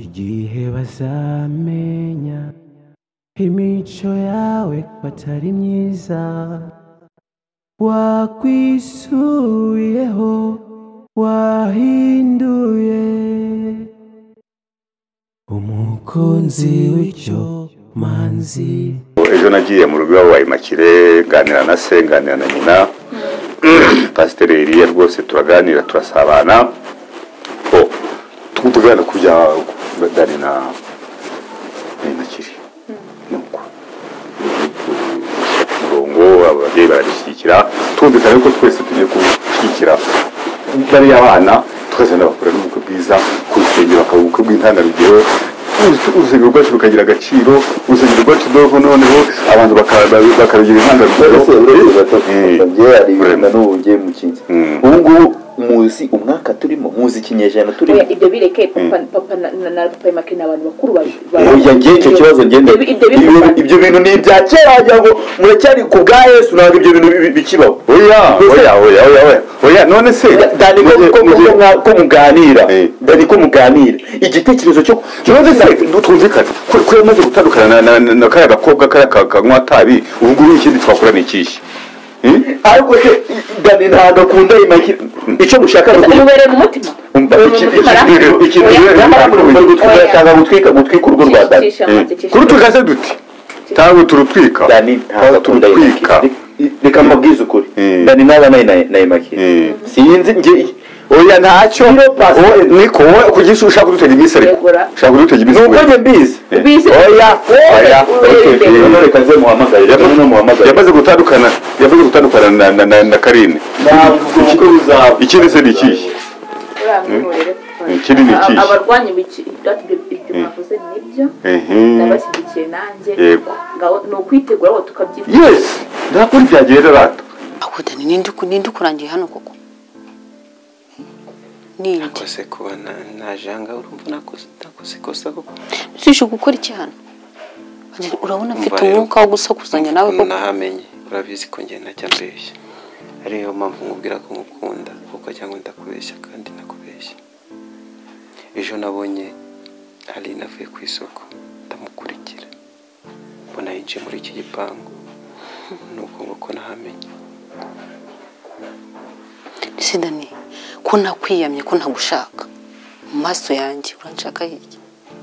igihe bazamenya imico yawe batari myiza wakwisuyeho wahinduye umukunzi w'icyo manzi. Ejo nagiye mu rugo wa Imakire ganira na se ganira na nyina pasiteri Eliya rwose turaganira turasabana ko tugana kujya dani na Imakire nuko murongo ababyeyi barashyikira tumvikana ko twese tugiye gushyikira bari abana twazana bakora n'ubukwe bwiza kusengera akabukwe bw'intangarugero urusengero rwacu rukagira agaciro urusengero rwacu doho noneho abantu bakarugira intangarugero ari ibintu n'ubugiye mu kinzi ubu muzi umwaka turimo muzi ikinyejana turimo ibyo bireke papa na papa Imakire n'abantu bakuru yagiye icyo kibazo ngende ibyo bintu ni ibya kera wagira ngo muracyari ku bwa Yesu ntabwo ibyo bintu bikibaho oya none se dani ko muganira dani ko muganira igitekerezo cyo none se dutumvikana ko yamaze gutandukana na kaya gakobwa kaya kanywa tabi ubu nguru ikindi twakora ni ikishi ariko se dani ntabwo akunda Imakire icyo mushaka no kumubere mu mutima cyangwa gutwika urugo rwa dani kurutwika se duti cyangwa turutwika dani turutwika reka mbabwize ukuri dani nabana na Imakire sinzi nge oya ntacyo niko kugisha ushaka kudutega iminsi ariko ushaka kudutega iminsi nuko nge mbizi oya reka nze muhamagare yamaze gutandukana na Karine ikindi se ni ikihe ikindi ni ikihe abarwanya ibyo mwavuze nibyo nabashyigikiye nanjye ni ukwitegura aho tukabyita yes ndakora ibyagiye rero akudani ninde ukurangiye hano koko nakose kuba najanga urumva nakose kosa koko sije gukora iki hano urabona mfite umwuka wo gusakuzanya nawe koko nahamenye urabizi ko ngiye najya mbeshya ariyo mpamvu nkubwira ko ngukunda kuko cyangwa ndakubeshya kandi nakubeshya ejo nabonye Aline avuye ku isoko ndamukurikira mbona yinjiye muri iki gipangu nuko nguko nahamenye Sidani ko nakwiyamye ko ntagushaka mu maso yanjye uranshaka iki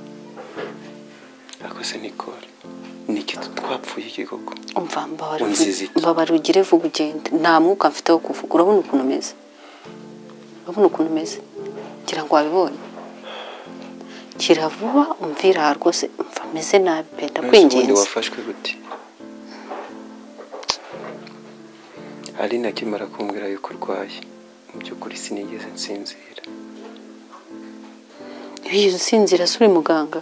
akose Nicole niki twapfuye iki koko umva mbabarugire vuga ugende nta mwuka mfite wo kuvuga urabona ukuntu umeze ngira ngo wabibonye kira vuba umvira rwose umva meze nabi penda kwinginze wafashwe gute Aline akimara kumbwira yuko urwaye mu by'ukuri sinigeze nsinzira iyo usinzira suri muganga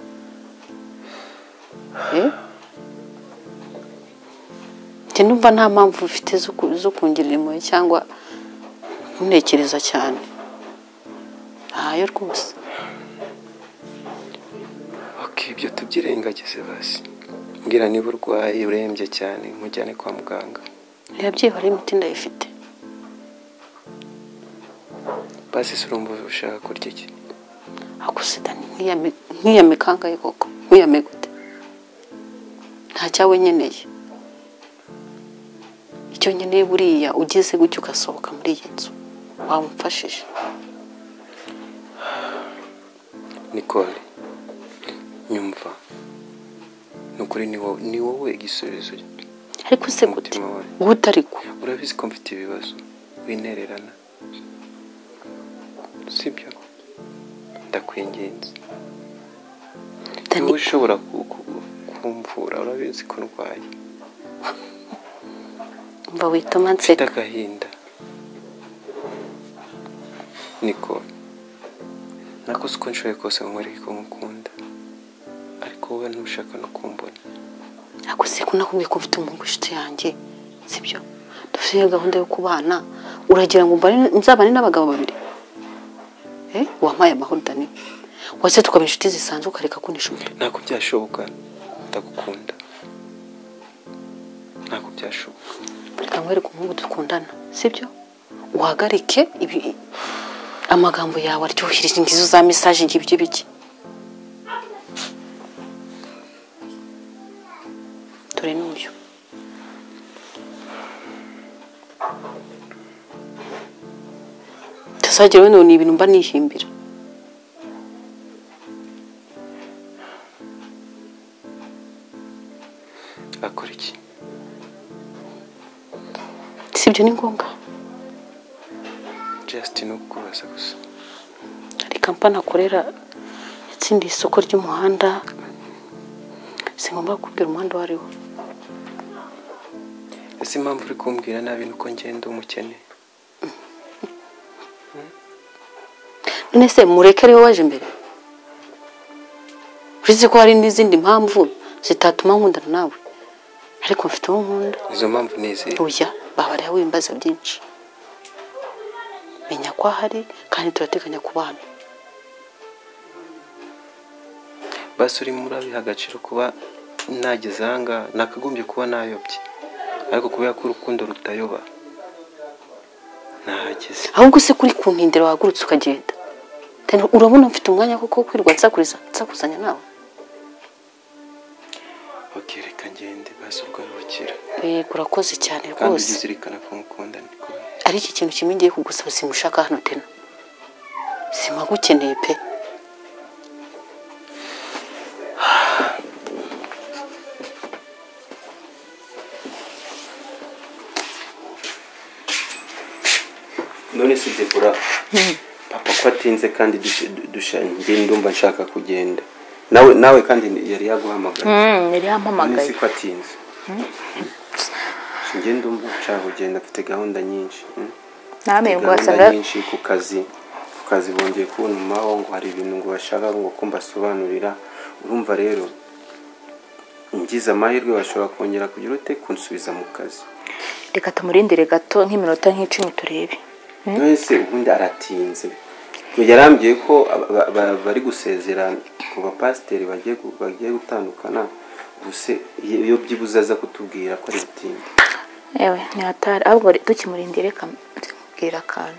numva nta mpamvu ufite zo kungirira impuhwe cyangwa kuntekereza cyane ntayo rwose ibyo tubyirengagize basi mbwira niba urwaye urembye cyane nkujyane kwa muganga ntiyabyibara imiti ndayifite basi surumva ushaka kurya iki akusidani nkiyame kangaye koko nkiyame gute nta cyawe nyeneye icyo nyeneye buriya ugeze gutyo ugasohoka muri iyi nzu wamufashije Nicole nyumva nukuri ni wowe igisubizo ariko se gute ariko urabizi ko mfite ibibazo winererana sibyo ndakwinginze wowe ushobora kumvura urabizi ko ndwaye mva wituma nseka agahinda Nicole nakoze uko nshoboye kose nkwereke ko ngukunda ariko wowe ntushaka no kumbona ako se ko nakubwiye ko mfite umuhungu inshuti yanjye sibyo dufite gahunda yo kubana uragira ngo nzabane n'abagabo babiri wampaye amahoro Dani wase tukaba inshuti zisanzwe ukareka kunisha umutwe ntabwo byashoboka ndagukunda ntabwo byashoboka reka nkwereke umuhungu dukundana sibyo uhagarike ibi amagambo yawe aryohirije ingizo za message ngibyo biki gusa hagira we ni ibintu mba nihimbira. akora iki? Sibyo ni ngombwa. Just no kubaza gusa. Hari kampani akorera yatsindiye isoko ry'umuhanda, singomba kubwira umuhanda wariwo. Ese impamvu uri kumbwira nabi nuko ngenda umukene? None se mureke ariwe waje imbere? Uzi ko hari n'izindi mpamvu zitatuma nkundana nawe, ariko mfite uwo nkunda. Izo mpamvu nizi? Oya, babariya wimbaza byinshi. Menya ko ahari kandi turateganya kubana. Basi uri murabiha agaciro kuba nageze ahangaha, nakagombye kuba nayobye, ariko kubera ko urukundo rutayoba nahageze. Ahubwo se kuri kumpindira wagurutse ukagenda, urabona mfite umwanya koko kwirwa nsakuzanya nawe? Okay, reka ngende basi urwarukira. Urakoze cyane Kandi rwose. uzirikana ko ngukunda ndiko. Ari iki kintu kimwe ngiye kugusaba, simushaka hano tena. Simagukeneye pe. None si Debora, papa ko atinze kandi dushanye ndumva nshaka kugenda. Nawe kandi yari yaguhamagaye. Yari yampamagaye. None si ko atinze. Nge ndumva nshaka kugenda, mfite gahunda nyinshi. Name ngo wasanga nyinshi ku kazi bongeye kuntumaho ngo hari ibintu ngo bashaka ngo kumbasobanurira. Urumva rero ngize amahirwe bashobora kongera kugira ute kunsubiza mu kazi. reka tumurindire gato nk'iminota nk'icumi turebe. Nese ubundi aratinze. Yarambye ko bari gusezerana ku bapasiteri bagiye gutandukana. Ubuse iyo byibuza aza kutubwira ko ari bitinde. Ewe ni hatari, ahubwo tukimurindire kamubwira akantu.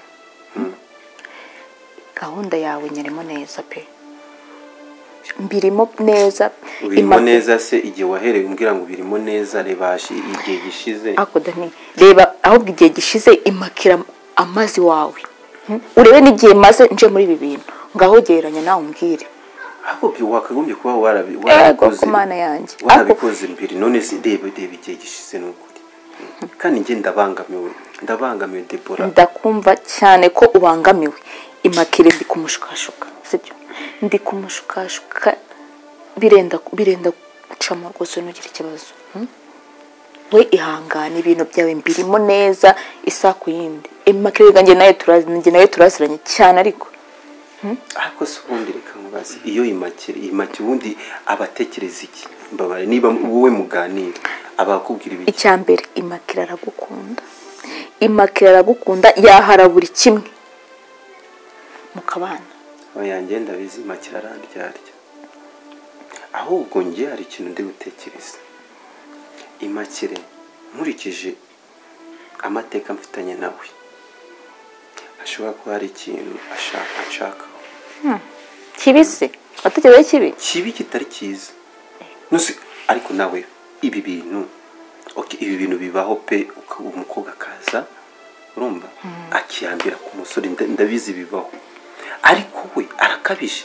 Gahunda yawe nyirimo neza pe. Mbirimo neza. Birimo neza se igihe wahereye umbwira ngo birimo neza, rebashi igihe gishize. Ako Dani, reba ahubwo igihe gishize imakira amazi wawe. Urebe n'igihe maze nje muri ibi bintu. Ngaho gereranya nawe umbwire. Ako byo wakagombye kuba warabikoze. Ku mana yanjye. Warabikoze mbere, none se reba igihe gishize n'ukuri. Kandi nge ndabangamiwe Debora. Ndakumva cyane ko ubangamiwe. Imakire ndi kumushukashuka, sibyo? Ndi kumushukashuka birenda gucamo rwose nugira ikibazo. We ihangane ibintu byawe mbirimo neza isa ku yindi. Imakire ganjye nawe turaziranye cyane ariko. Ariko se ubundi reka nkubaze, iyo imakire ubundi abatekereza iki? Mbabare niba wowe muganira abakubwira ibiki? Icyambere Imakire aragukunda. Imakire aragukunda yahara buri kimwe. Mukabana. Oyange ndabizi Imakire arandyarya. Ahubwo nge hari ikintu ndi gutekereza. Imakire nkurikije amateka mfitanye nawe, ashobora kuba hari ikintu ashaka. Kibise watekereza kibi kitari cyiza. Nuse ariko nawe ibi bintu ibi bintu bibaho pe, umukobwa kaza urumva akiyambira ku musore, ndabizi bibaho, ariko we arakabije.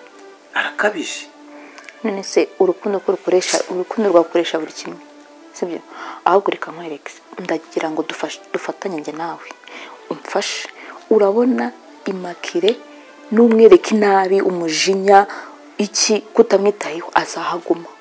None se urukundo rwakoresha buri kimwe, sibyo? Ahubwo reka nkwereke, ndagira ngo dufatanye nge nawe umfashe. Urabona Imakire n'umwereke nabi, umujinya iki kutamwitayeho, azahaguma.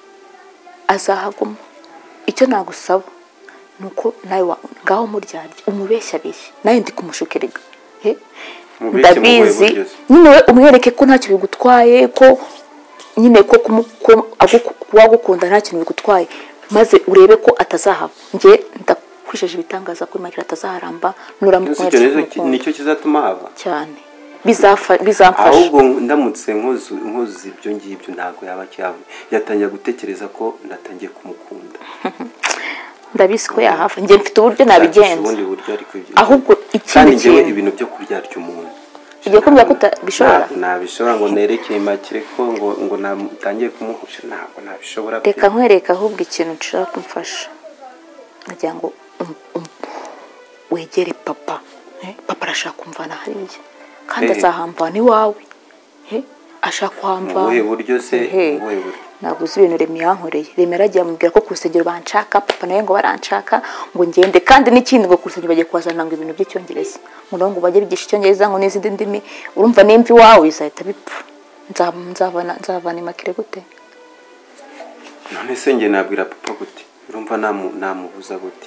Icyo nagusaba nuko nawe ngaho muryarye umubeshya nawe ndi kumushukerega. Ndabizi nyine we umwereke ko nta kintu bigutwaye, ko nyine ko wagukunda nta kintu bigutwaye, maze urebe ko atazahaba. Nge ndakwisheje ibitangaza ko Imakire atazaharamba nuramukwereka. Nicyo kizatuma haba cyane, bizamfasha. Ahubwo ndamutse nkoze ibyo ngibyo ntago yaba cyawe, yatangiye gutekereza ko natangiye kumukunda. Ndabizi ko yahafa, nge mfite uburyo nabigenza. Ahubwo ikindi kintu ibintu byo kuryarya umuntu igiye kumbwira ko utabishobora. Nabishobora ngo nerekeye Imakire ko ngo natangiye kumuhusha, ntabwo nabishobora. Reka nkwereka ahubwo ikintu nshaka kumfasha, nagira ngo wegere papa, papa arashaka kumvana hariya kandi azahambana iwawe ashaka kuhambana ubuhe buryo se ubuhe buryo ntabwo uzi ibintu Remi yankoreye Remi yaragiye amubwira ko ku rusengero banshaka papa nawe ngo baranshaka ngo ngende kandi n'ikindi ngo ku rusengero bagiye kuhazana ngo ibintu by'icyongereza ngo bajye bigisha icyongereza ngo n'izindi ndimi urumva nimba iwawe bizahita bipfa nzavana Immaculée gute none se njye nabwira papa gute urumva namubuza gute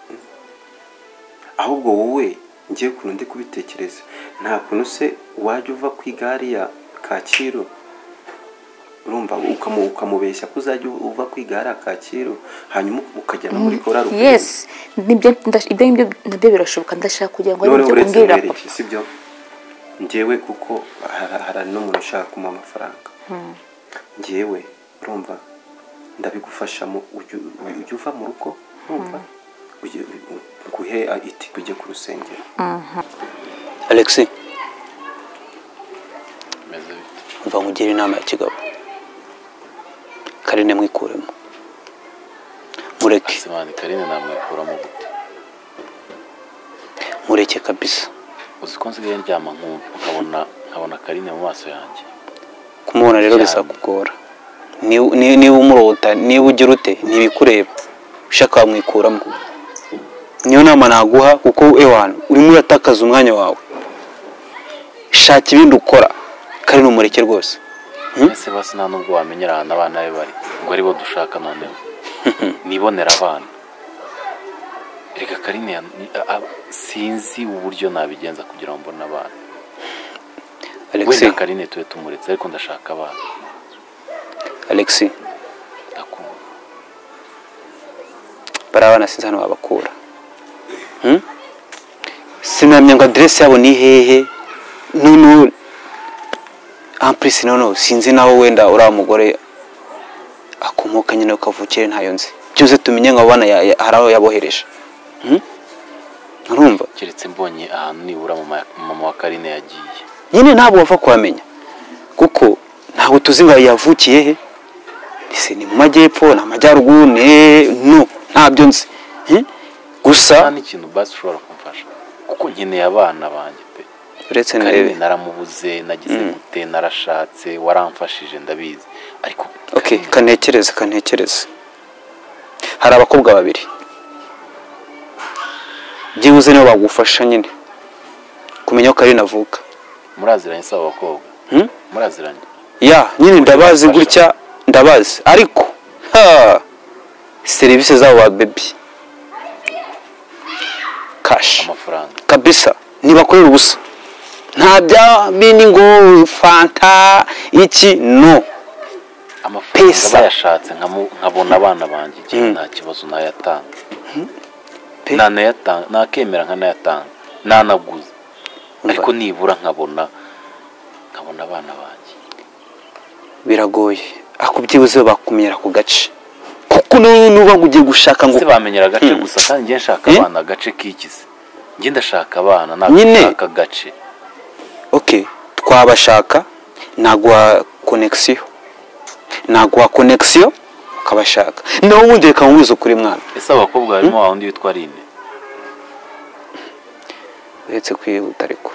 ahubwo wowe ngiye kuntu ndi kubitekereza nta kuntu se wajya uva ku igare ya Kacyiru urumva ukamubeshya ko uzajya uva ku igare Kacyiru hanyuma ukajya no muri korari yes ibyo nabyo birashoboka ndashaka kugira ngo aribyo umbwira papa sibyo njyewe kuko hari n'umuntu ushaka kumuha amafaranga njyewe urumva ndabigufashamo ujye uva mu rugo urumva guhe itike ujye ku rusengero Alexis mva nkugire inama ya kigabo Karine mwikuremo mureke Simani Karine namwikuramo gute mureke kabisa uzi ko nsigaye ndyama nkabona Karine mu maso yanjye kumubona rero bisakugora niba umurota niba ugira ute ntibikureba ushaka wamwikuramo niyo nama naguha kuko ewana urimo uratakaza umwanya wawe shaka ibindi ukora Karine umureke rwose ese basi nta nubwo wamenyera ahantu abana be bari ngo aribo dushaka noneho nibonera abana reka Karine sinzi uburyo nabigenza kugira ngo mbone abana wenda Karine tuwe tumuretse ariko ndashaka abana Alexis ndakumva barabana sinzi hano babakura sinamenya ngo adresse yabo ni hehe none amprise nono sinzi naho wenda uri umugore akomoka nyine ukavukire ntayo nzi byose tumenye ngo abana haraho yabohereje urumva keretse mbonye ahantu nibura mama wa Karine yagiye nyine ntabwo wava kuhamenya kuko ntabwo tuzi ngo yavukiye he ese ni mu majyepfo na amajyaruguru no ntabyo nzi gusa nta ikintu basi ushobora kumfasha kuko nkeneye abana banjye pe uretse Karine naramubuze nagize gute narashatse waramfashije ndabizi ariko okay kantekereza hari abakobwa babiri byibuze nibo bagufasha nyine kumenya ko Karine avuka muraziranye saba abakobwa muraziranye ya nyine ndabazi gutya ndabazi ariko serivisi zabo ba baby cash amafaranga kabisa nibakorera ubusa nta bya bindi ngo fanta iki no amafaranga bayashatse nkabona abana banjye igihe nta kibazo nayatanga nakemera nkanayatanga nanaguze ariko nibura nkabona abana banjye biragoye akubyibuze bakumenyera ku gace kuko nuba ugiye gushaka ngo se bamenyera agace gusa kandi ngiye nshaka abana agace kikize ngiye ndashaka abana nashaka gace okay twabashaka nagwa connection ukabashaka naho ubundi reka nkubuze kuri mwana ese abakobwa barimo wundi witwa Rine uretse kwihuta ariko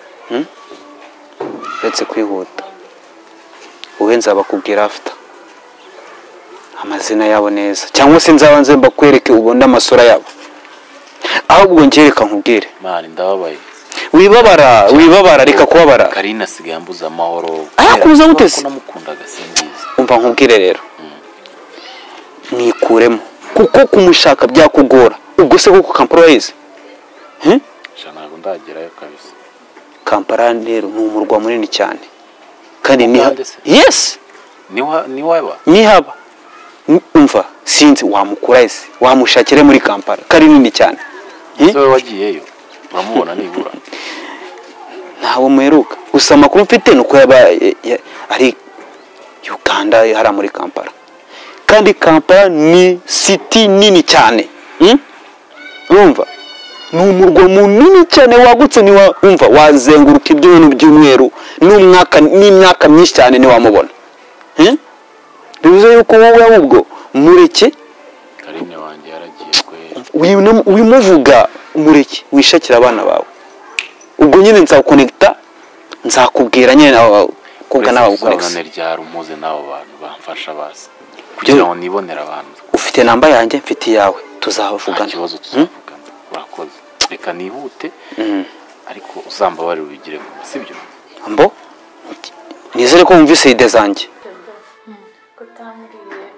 uretse kwihuta wowe nzabakubwira after amazina yabo neza cyangwa se nzabanze mbakwereke ubonde amasura yabo ahubwo ngereka nkubwire mani ndababaye wibabara reka kubabara Karine asigaye ambuza amahoro kuza gutese namukundaga singize umva nkubwire rero mwikuremo kuko kumushaka byakugora ubwo se kuko Kampala yize ntabwo ndagerayo kabisa Kampala rero ni umurwa munini cyane kandi nihaba umva sinzi wamukura ese wamushakire muri Kampala kari nini cyane ese wagiyeyo uramubona nibura ntawo muheruka gusa amakuru mfite nuko yaba ari Uganda hari muri Kampala kandi Kampala ni city nini cyane urumva ni umurwa munini cyane wagutse ni umva wazenguruka ibintu by'umweru n'imyaka myinshi cyane ni wamubona bivuze yuko wowe ahubwo mureke Karine wanjye yaragiye kwe wimuvuga mureke wishakira abana bawe ubwo nyine nzakonekita nzakubwira nyine kubwa nawe gukonekita uzabone ryari umuze n'abo bantu bamfasha bazi kugira ngo nibonere abantu ufite namba yanjye mfite iyawe tuzavugana ikibazo tuzavugana urakoze reka nihute ariko uzambabarira ubigire sibyo mbo nizere ko wumvise ide zanjye kutambwiye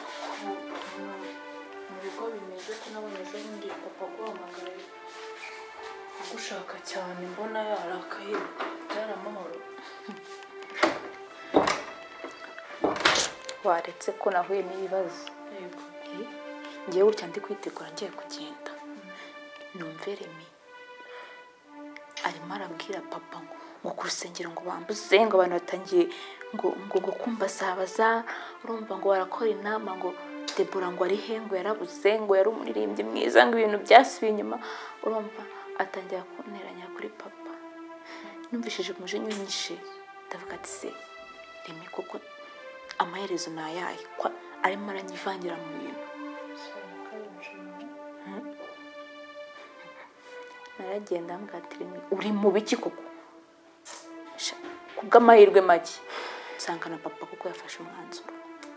mu bigo bimeze ko nabonye ejo bundi papa guhamagaye agushaka cyane mbona yarakaye byari amahoro waretse ko nahuye n'ibibazo ngewe gutya ndi kwitegura ngiye kugenda numve Remi arimo arabwira papa ngo ku rusengero ngo bambuze ngo abantu batangiye ngo kumbazabaza urumva ngo barakora inama ngo Debora ngo ari he ngo yarabuze ngo yari umuririmbyi mwiza ngo ibintu byasubiye inyuma urumva atangira kunteranya kuri papa numvishije umujinya unyishe ndavuga ati se Remi koko amaherezo ni ayahe ko arimo aranyivangira mu bintu naragenda mbwatira uri mu biki koko kubw'amahirwe make nsanga na papa kuko yafashe umwanzuro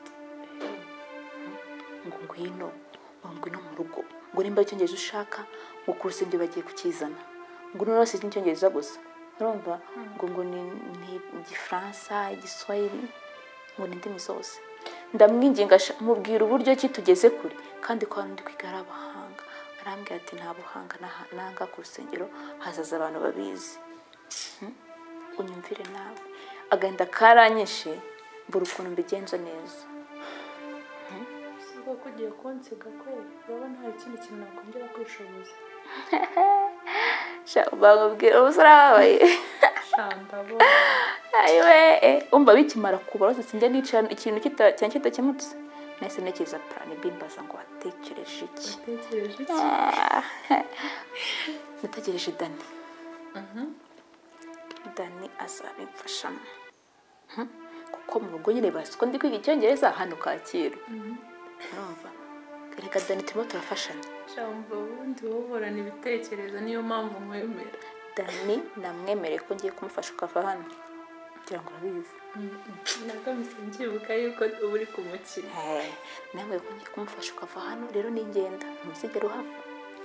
ngo ngwino mu rugo ngo nimba icyongereza ushaka ngo ku rusengero bagiye kukizana ngo noneho si icyongereza gusa urumva ngo ni igifaransa igiswahili ngo ni indimi zose ndamwinginga mubwira uburyo ki tugeze kure kandi ko ndi kwiga ari abahanga arambwira ati nta buhanga nanga ku rusengero hazaza abantu babizi unyumvire nawe agahinda karanyishe mbura ukuntu mbigenza neza sibwo ko ugiye kunsiga kweli urabona hari ikindi kintu nakongera kwishoboza bamubwira ubu urababaye shandabo ayiwe umva bikimara kuba rwose sinjya nicara ikintu cyane kitakemutse nahise ntekereza plan B mbaza ngo watekereje iki nategereje Dani azabimfashamo kuko mu rugo nyine bazi ko ndi kwiga icyongereza hano Kacyiru urumva reka Dani turimo turafashanya cyangwa ubundi woborana ibitekerezo niyo mpamvu mwemera Dani namwemereye ko ngiye kumufasha ukava hano kugira ngo urabizi nagamije ngibuka yuko uba uri kumukina nawe ko ngiye kumufasha ukava hano rero ningenda ntuzigere uhava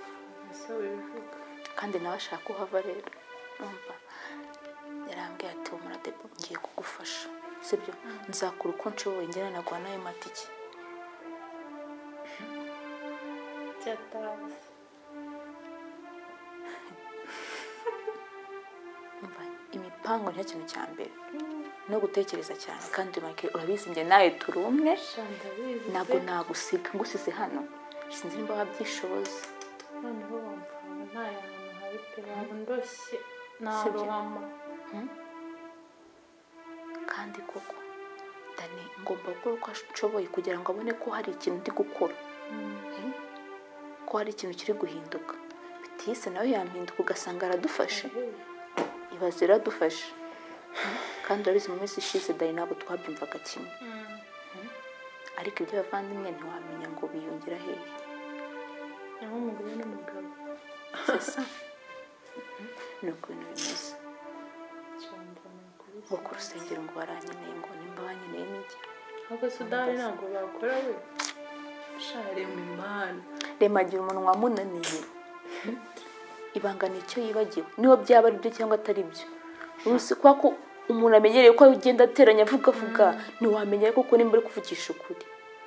kandi nawe ashaka uhava rero urumva yarambwiye ati umura Debo ngiye kugufasha sibyo nzakura uko nshoboye ngena naguha nayo matike cyatazi imipango niyo kintu cya mbere no gutekereza cyane kandi urabizi njye nawe turi umwe ntabwo nagusiga ngusize hano sinzi niba wabyishoboza noneho wumva nta hantu hari pe waba ndoshye narohama kandi koko Dani ngomba gukora uko ashoboye kugira ngo abone ko hari ikintu ndi gukora ko hari ikintu kiri guhinduka bitise nawe yampinduka ugasanga aradufashe ibaze iradufashe kandi urabizi mu minsi ishize Dani ntabwo twabyumvaga kimwe ariko ibyo bavandimwe ntiwamenya ngo biyongera hehe naho umugore n'umugabo sasa ni uko ibintu bimeze ngo ku rusengero ngo baranyeneye ngo nimba banyeneye n'iki ahubwo Sudani ntabwo bakora we share mu imana Rema agira umunwa munaniye ibanga nicyo yibagiwe niho byaba ari byo cyangwa atari byo urusi kwa ko umuntu amenyereye ko ugenda ateranya avuga ntiwamenya koko nimba uri kuvugisha ukuri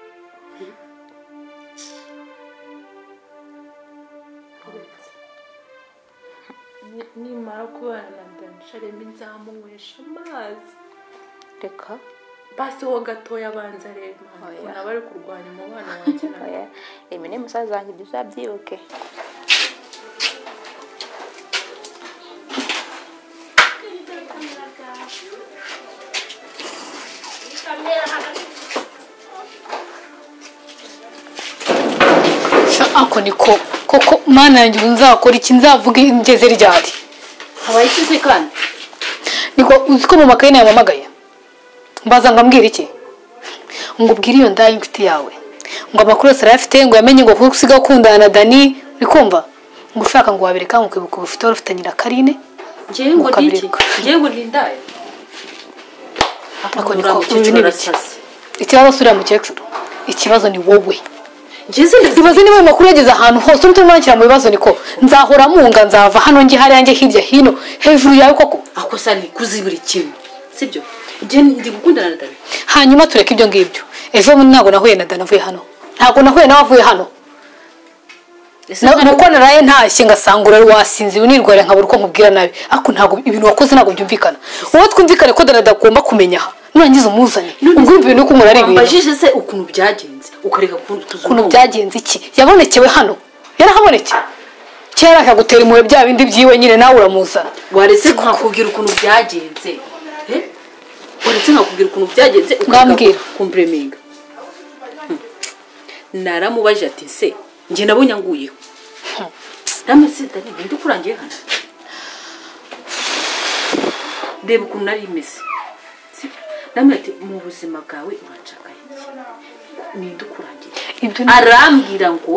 nimara kubana na Dani sharembe nzamunywesha amazi reka basi ho gatoya abanza rero naba ari kurwanya umubano wanjye nawe emi ni musaza wanjye ibyo uzabyibuke ako niko koko mana yanjye nzakora iki nzavuga ingeze ryari habaye iki kandi niko uzi ko mu makaye yamamagaye mbaza ngambwira iki ngo ubwire iyo ndayi inshuti yawe ngo amakuru yose arayafite ngo yamenye ngo usiga ukundana na Dani uri kumva ngo ushaka ngo wabireka ngo kwibuka ubufite wari ufitanye na Karine ngewe ngo ndiki ngewe ngo ndindaye ako ni ko ibi ni biki ikibazo sura mukecuru ikibazo ni wowe ibaze niba makuru yageze ahantu hose urimo urangira mu bibazo niko nzahora munga nzava hano ngi hari yanjye hirya hino hejuru yawe koko akosa ni kuzibura kimwe sibyo nge ndi gukundana na Dani hanyuma tureka ibyo ngibyo ejo ntabwo nahuye na Dani avuye hano ntabwo nahuye nawe avuye hano nuko naraye ntashye ngasangura wasinze unirwara nkabura uko nkubwira nabi ariko ntabwo ibintu wakoze ntabwo byumvikana wowe twumvikane ko Dani adagomba kumenya nurangiza umuzanye ubwo ibintu uko murari ibintu mbajije se ukuntu byagenze ukareka ukuntu byagenze iki yabonekewe hano yarahabonekeye kera akagutera impuhwe bya bindi byiwe nyine nawe uramuzana waretse nkakubwira ukuntu byagenze waretse nkakubwira ukuntu byagenze ukambwira kompreminga naramubajije ati se nge nabonye anguyeho namwe se Dani ndi kurangiye hano ndeba ukuntu nari imeze namwe ati mu buzima bwawe uracakaye ninde ukurangiye arambwira ngo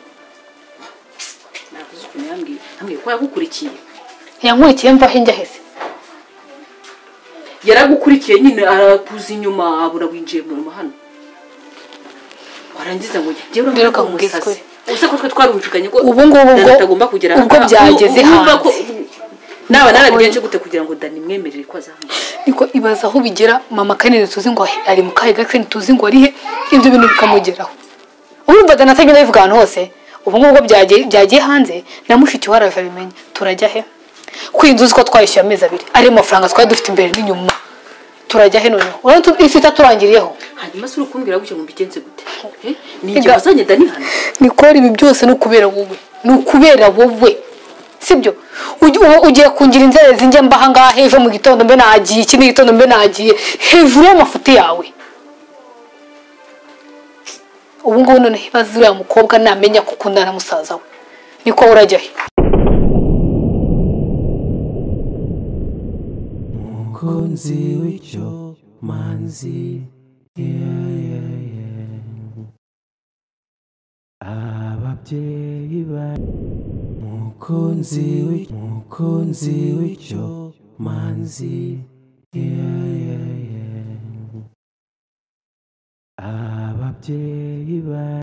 navuze ukuntu yambwiye ko yagukurikiye yankurikiye mva hinjya hese yaragukurikiye nyine arakuza inyuma abura winjiye mu hano warangiza ngo njye urumva ko umusazi use ko twe twarumvikanye ko ubu ngubu atagomba kugera ubwo byageze hanze naba narabigenje gute kugira ngo Dani mwemerere ko azahanga niko ibaza aho bigera mama kanene tuzi ngo ari mu kahe gace tuzi ngo ari he ibyo bintu bikamugeraho urumva Dani atagenda bivuga ahantu hose ubu ngubu byagiye hanze na mushiki waraje abimenya turajya he kwinzuzi ko twayishyuye amezi 2 ari amafaranga twari dufite imbere n'inyuma turajya he none urabona ifite turangiriyeho hanyuma se urukumbira gutyo ngo mbigenze gute ni igihe wazanye Dani hano nikora ibi byose no kubera wowe sibyo ugiye kungira inzerezi njye mbaha ngaha ejo mu gitondo mbe nagiye iki ni gitondo mbe nagiye hejuru y'amafuti yawe ubu ngubu none hibaza uriya mukobwa namenya ko ukundana na musaza we niko urajya he mukunzi w'icyo manzi ababyeyi bari mukunzi w'icyo manzi ababyeyi bari